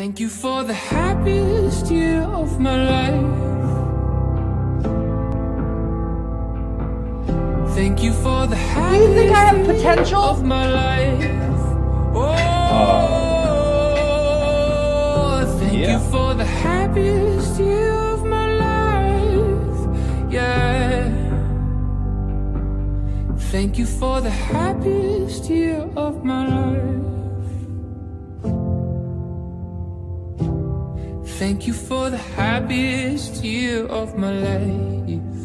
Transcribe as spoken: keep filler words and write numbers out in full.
Thank you for the happiest year of my life. Thank you for the happiest Do you think I have potential? of my life. Oh, Uh, thank yeah. you for the happiest year of my life. Yeah. Thank you for the happiest year of my life. Thank you for the happiest year of my life.